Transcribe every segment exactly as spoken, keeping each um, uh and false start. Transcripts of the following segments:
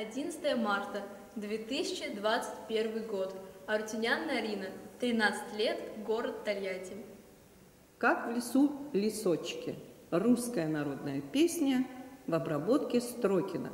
одиннадцатое марта две тысячи двадцать первый год. Арутюнян Нарина, тринадцать лет, город Тольятти. «Как в лесу лесочки» – русская народная песня в обработке Строкина.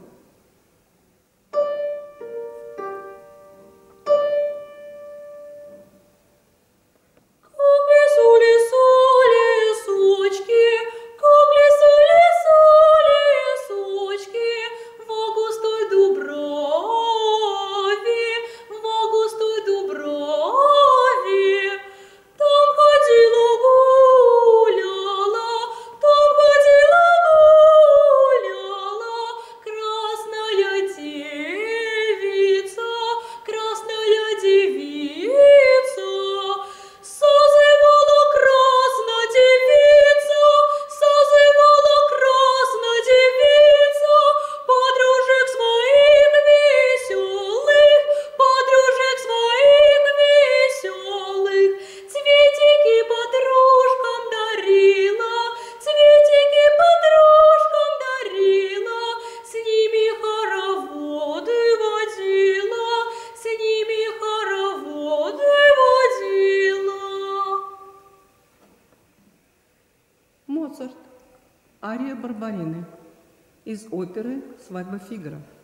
Моцарт. Ария Барбарины из оперы «Свадьба Фигаро».